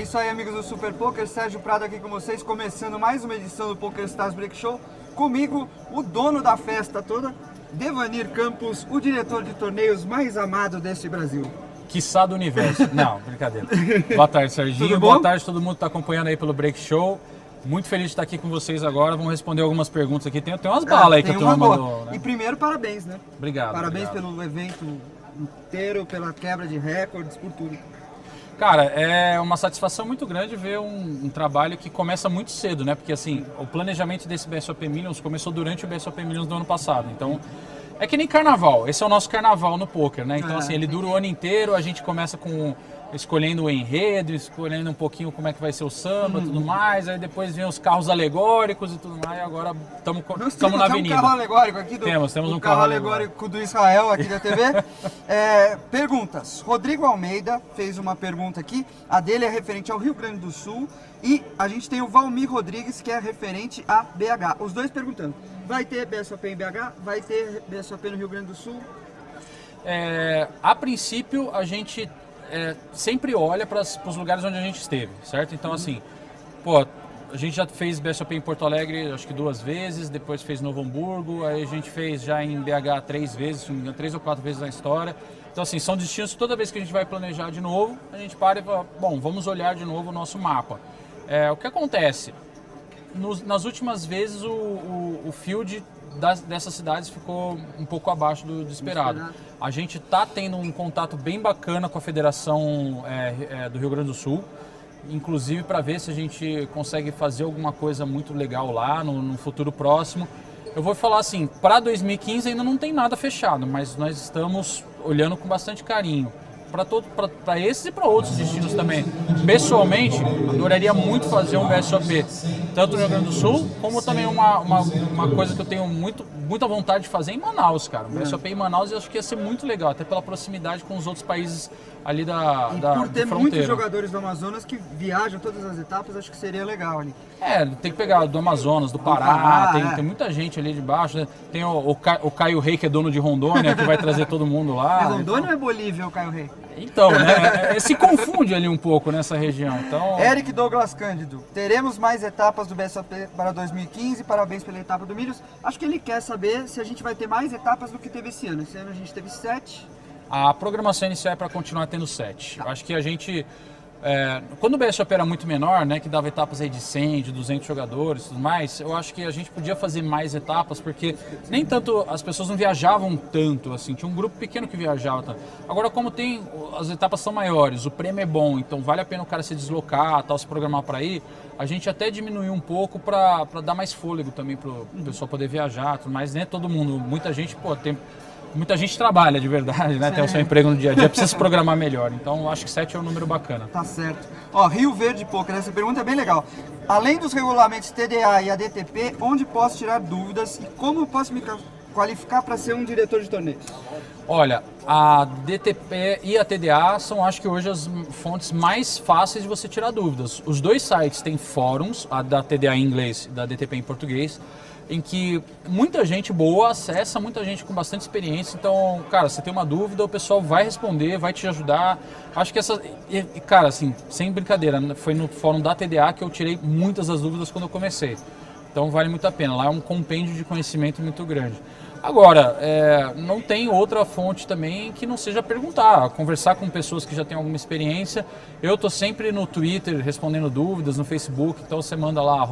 isso aí, amigos do Super Poker. Sérgio Prado aqui com vocês, começando mais uma edição do PokerStars Break Show. Comigo, o dono da festa toda, Devanir Campos, o diretor de torneios mais amado deste Brasil. Quiçá do universo. Não, brincadeira. Boa tarde, Serginho. Boa tarde, todo mundo que está acompanhando aí pelo Break Show. Muito feliz de estar aqui com vocês agora. Vamos responder algumas perguntas aqui. Tem umas balas aí que a turma mandou. Né? E primeiro, parabéns, né? Obrigado. Parabéns obrigado. Pelo evento inteiro, pela quebra de recordes, por tudo. Cara, é uma satisfação muito grande ver um trabalho que começa muito cedo, né? Porque assim, o planejamento desse BSOP Millions começou durante o BSOP Millions do ano passado. Então, é que nem carnaval. Esse é o nosso carnaval no poker, né? Então, assim, ele dura o ano inteiro, a gente começa escolhendo o enredo, escolhendo um pouquinho como é que vai ser o samba e tudo mais, aí depois vem os carros alegóricos e tudo mais, e agora estamos na avenida. Temos um carro alegórico aqui temos um carro alegórico do Israel aqui da TV. Perguntas. Rodrigo Almeida fez uma pergunta aqui, a dele é referente ao Rio Grande do Sul, e a gente tem o Valmir Rodrigues, que é referente a BH. Os dois perguntando, vai ter BSOP em BH? Vai ter BSOP no Rio Grande do Sul? A princípio, a gente sempre olha para os lugares onde a gente esteve, certo? Então, assim, a gente já fez BSOP em Porto Alegre, acho que 2 vezes, depois fez Novo Hamburgo, aí a gente fez já em BH 3 vezes, se não me engano, 3 ou 4 vezes na história. Então, assim, são destinos, toda vez que a gente vai planejar de novo, a gente para e fala, bom, vamos olhar de novo o nosso mapa. O que acontece? Nas últimas vezes, o field dessas cidades ficou um pouco abaixo do esperado. A gente está tendo um contato bem bacana com a Federação do Rio Grande do Sul, inclusive para ver se a gente consegue fazer alguma coisa muito legal lá no futuro próximo. Eu vou falar assim, para 2015 ainda não tem nada fechado, mas nós estamos olhando com bastante carinho para esses e para outros destinos também. Pessoalmente, adoraria muito fazer um BSOP, tanto no Rio Grande do Sul, como também uma coisa que eu tenho muita vontade de fazer em Manaus, cara. Um BSOP em Manaus eu acho que ia ser muito legal, até pela proximidade com os outros países ali da por ter fronteira. Muitos jogadores do Amazonas que viajam todas as etapas, acho que seria legal ali. Tem que pegar do Amazonas, do Pará, tem muita gente ali de baixo, né? Tem o Caio Rei, que é dono de Rondônia, que vai trazer todo mundo lá. É Rondônia ou é Bolívia o Caio Rei? Então, né, se confunde ali um pouco nessa região. Então... Eric Douglas Cândido, teremos mais etapas do BSOP para 2015, parabéns pela etapa do Milhos. Acho que ele quer saber se a gente vai ter mais etapas do que teve esse ano. Esse ano a gente teve 7. A programação inicial é para continuar tendo 7. Acho que a gente... quando o BSOP era muito menor, né, que dava etapas aí de 100, de 200 jogadores e tudo mais, eu acho que a gente podia fazer mais etapas, porque nem tanto as pessoas não viajavam tanto, assim, tinha um grupo pequeno que viajava tanto. Agora, como as etapas são maiores, o prêmio é bom, então vale a pena o cara se deslocar, tal, se programar para ir, a gente até diminuiu um pouco para dar mais fôlego também para o pessoal poder viajar, tudo mais, né, todo mundo, muita gente, muita gente trabalha de verdade, né? Tem o seu emprego no dia a dia, precisa se programar melhor. Então, acho que 7 é um número bacana. Tá certo. Rio Verde Poker, essa pergunta é bem legal. Além dos regulamentos TDA e ADTP, onde posso tirar dúvidas e como posso me qualificar para ser um diretor de torneios? Olha, a DTP e a TDA são, acho que hoje, as fontes mais fáceis de você tirar dúvidas. Os dois sites têm fóruns, a da TDA em inglês e da DTP em português, em que muita gente boa acessa, muita gente com bastante experiência. Então, cara, você tem uma dúvida, o pessoal vai responder, vai te ajudar. Acho que cara, assim, sem brincadeira, foi no fórum da TDA que eu tirei muitas das dúvidas quando eu comecei. Então, vale muito a pena. Lá é um compêndio de conhecimento muito grande. Agora, não tem outra fonte também que não seja perguntar, conversar com pessoas que já têm alguma experiência. Eu estou sempre no Twitter respondendo dúvidas, no Facebook, então você manda lá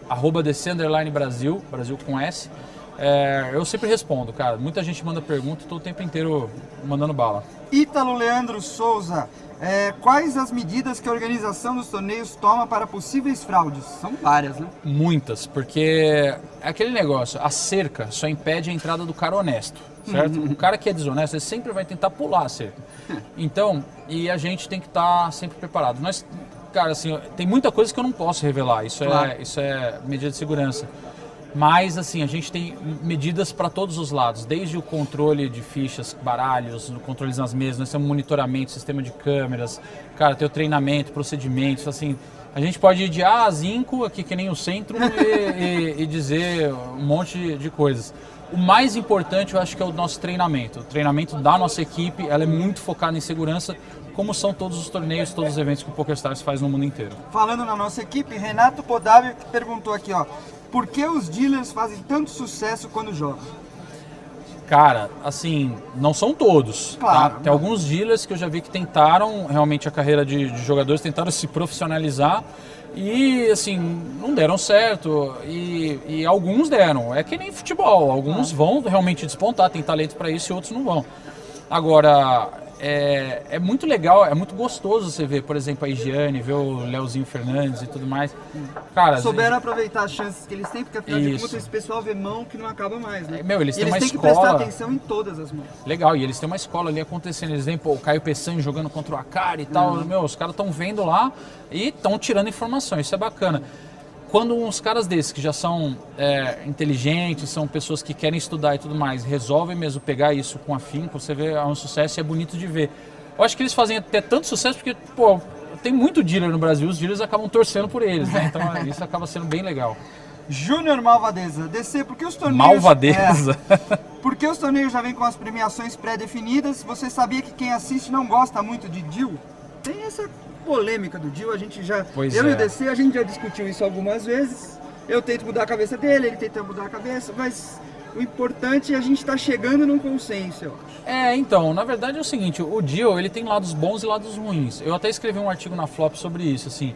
@DC_Brasil, Brasil com S. Eu sempre respondo, cara. Muita gente manda pergunta, estou o tempo inteiro mandando bala. Ítalo Leandro Souza, quais as medidas que a organização dos torneios toma para possíveis fraudes? São várias, né? Muitas, porque é aquele negócio, a cerca só impede a entrada do cara honesto, certo? O cara que é desonesto, ele sempre vai tentar pular a cerca. Então, e a gente tem que estar sempre preparado. Nós, cara, assim, tem muita coisa que eu não posso revelar, isso é medida de segurança. Mas, assim, a gente tem medidas para todos os lados, desde o controle de fichas, baralhos, controles nas mesas, nós temos monitoramento, sistema de câmeras, cara, tem o treinamento, procedimentos, assim, a gente pode ir de A a Zinco, aqui que nem o centro, e dizer um monte de coisas. O mais importante, eu acho que é o nosso treinamento. O treinamento da nossa equipe, ela é muito focada em segurança, como são todos os torneios, todos os eventos que o PokerStars faz no mundo inteiro. Falando na nossa equipe, Renato Podávio perguntou aqui, ó, por que os dealers fazem tanto sucesso quando jogam? Cara, assim, não são todos, claro, tá? Tem alguns dealers que eu já vi que tentaram realmente a carreira de jogadores, tentaram se profissionalizar e, assim, não deram certo e alguns deram. É que nem futebol, alguns vão realmente despontar, tem talento para isso e outros não vão. Agora, é muito legal, é muito gostoso você ver, por exemplo, a Higiene, ver o Leozinho Fernandes e tudo mais. Cara, souberam aproveitar as chances que eles têm, porque afinal de contas esse pessoal vê mão que não acaba mais, né? Eles têm uma que escola... prestar atenção em todas as mãos. Legal, e eles têm uma escola ali acontecendo, eles veem, pô, o Caio Peçanha jogando contra o Akari e tal, os caras estão vendo lá e estão tirando informações, isso é bacana. Quando uns caras desses, que já são inteligentes, são pessoas que querem estudar e tudo mais, resolvem mesmo pegar isso com afinco, você vê, é um sucesso e é bonito de ver. Eu acho que eles fazem até tanto sucesso porque, pô, tem muito dealer no Brasil, os dealers acabam torcendo por eles, né? Então isso acaba sendo bem legal. Júnior Malvadeza, DC, por que os torneios... Malvadeza? Por que os torneios já vêm com as premiações pré-definidas? Você sabia que quem assiste não gosta muito de deal? Tem essa polêmica do deal, a gente já... e o DC, a gente já discutiu isso algumas vezes. Eu tento mudar a cabeça dele, ele tenta mudar a cabeça, mas o importante é a gente estar chegando num consenso, eu acho. Então, na verdade é o seguinte, o deal, ele tem lados bons e lados ruins. Eu até escrevi um artigo na Flop sobre isso, assim.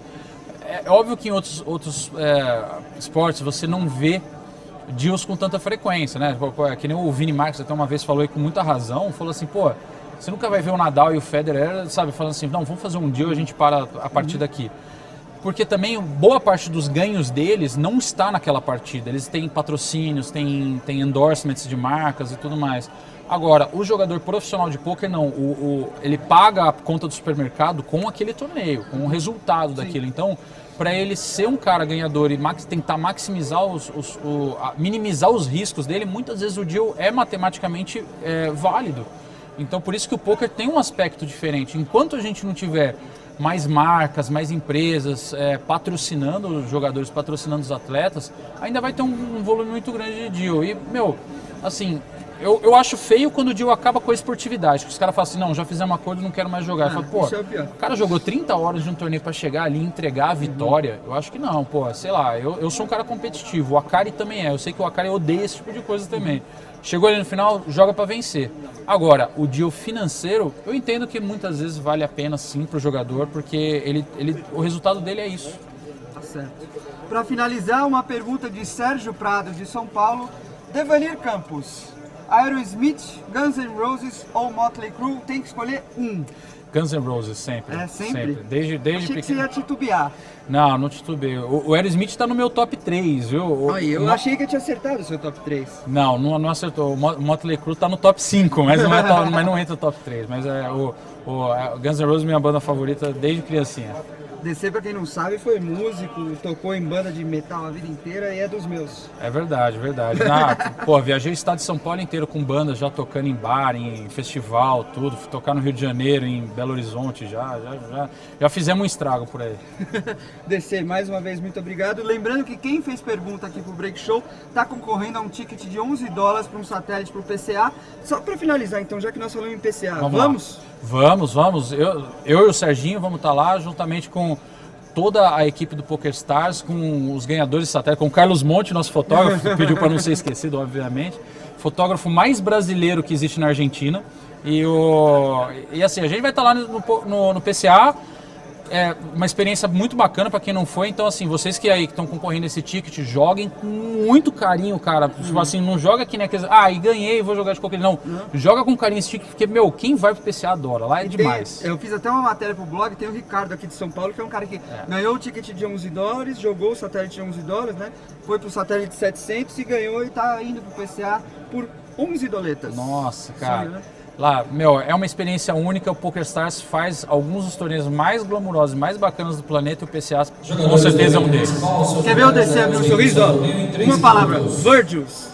É óbvio que em outros esportes você não vê deals com tanta frequência, né? Que nem o Vini Marques até uma vez falou aí com muita razão, falou assim, pô, você nunca vai ver o Nadal e o Federer, sabe, falando assim, não, vamos fazer um deal e a gente para a partir daqui. Porque também boa parte dos ganhos deles não está naquela partida. Eles têm patrocínios, têm endorsements de marcas e tudo mais. Agora, o jogador profissional de pôquer não, ele paga a conta do supermercado com aquele torneio, com o resultado daquilo. Então, para ele ser um cara ganhador e tentar maximizar minimizar os riscos dele, muitas vezes o deal é matematicamente válido. Então, por isso que o pôquer tem um aspecto diferente. Enquanto a gente não tiver mais marcas, mais empresas patrocinando os jogadores, patrocinando os atletas, ainda vai ter um volume muito grande de deal. E, assim, eu acho feio quando o deal acaba com a esportividade, que os caras falam assim, não, já fizemos um acordo, não quero mais jogar. Eu falo, pô, o cara jogou 30 horas de um torneio para chegar ali e entregar a vitória. Eu acho que não, pô, sei lá, eu sou um cara competitivo, o Akari também eu sei que o Akari odeia esse tipo de coisa também. Chegou ali no final, joga para vencer. Agora, o deal financeiro, eu entendo que muitas vezes vale a pena sim para o jogador, porque o resultado dele é isso. Tá certo. Para finalizar, uma pergunta de Sérgio Prado, de São Paulo. Devanir Campos, Aerosmith, Guns N' Roses ou Motley Crue, tem que escolher um. Guns N' Roses, sempre. Sempre? Desde Achei que você ia titubear. Não titubei. O Aerosmith está no meu top 3, viu? Eu achei que eu tinha acertado o seu top 3. Não acertou. O Motley Crue está no top 5, mas não entra no top 3. Mas o Guns N' Roses é minha banda favorita desde criancinha. DC, pra quem não sabe, foi músico, tocou em banda de metal a vida inteira e é dos meus. É verdade. Viajei o estado de São Paulo inteiro com bandas, já tocando em bar, em festival, tudo. Fui tocar no Rio de Janeiro, em Belo Horizonte, já fizemos um estrago por aí. DC, mais uma vez, muito obrigado. Lembrando que quem fez pergunta aqui pro Break Show tá concorrendo a um ticket de $11 para um satélite pro PCA. Só pra finalizar, então, já que nós falamos em PCA, vamos? Vamos. Eu e o Serginho vamos estar lá, juntamente com toda a equipe do PokerStars, com os ganhadores de satélite, com o Carlos Monte, nosso fotógrafo, que pediu para não ser esquecido, obviamente. Fotógrafo mais brasileiro que existe na Argentina. E assim, a gente vai estar lá no PCA. É uma experiência muito bacana para quem não foi. Então, assim, vocês que aí que estão concorrendo a esse ticket, joguem com muito carinho, cara. Tipo assim, não joga que nem aqueles... e ganhei, vou jogar de qualquer... Não, joga com carinho esse ticket, porque, quem vai pro PCA adora. Lá é demais. Eu fiz até uma matéria pro blog, tem o Ricardo aqui de São Paulo, que é um cara que ganhou o ticket de $11, jogou o satélite de $11, né? Foi pro satélite de 700 e ganhou e tá indo pro PCA por $11. Nossa, cara. Sonho, né? Lá, é uma experiência única. O PokerStars faz alguns dos torneios mais glamourosos, mais bacanas do planeta, e o PCA com certeza é um deles. Quer ver o DC abrir um sorriso? Uma palavra, Virgils.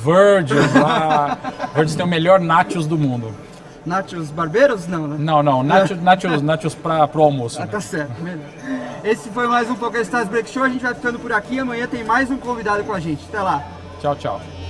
Virgils tem o melhor nachos do mundo. Nachos barbeiros? Não, né? Não, nachos pro almoço. Tá certo, melhor. Esse foi mais um PokerStars Break Show, a gente vai ficando por aqui, amanhã tem mais um convidado com a gente. Até lá. Tchau.